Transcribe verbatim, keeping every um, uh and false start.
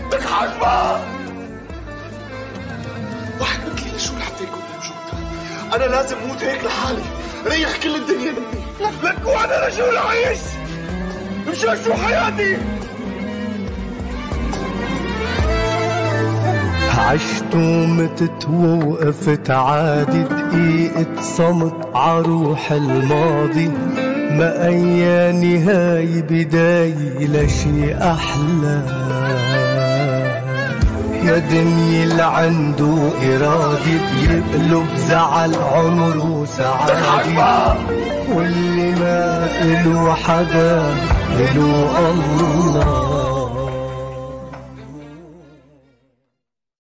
لك حاجبة. واحد مثلي شو لحتى يكون موجود؟ أنا لازم موت هيك لحالي، ريح كل الدنيا مني. لك وأنا رجل عايش مشان شو حياتي؟ عشت ومتت ووقفت عادي دقيقة صمت عروح الماضي، ما أي نهاية بداية لشي أحلى. يا دنيا اللي عنده إرادة بيقلب زعل عمره سعادة، واللي ما إله حدا إله الله.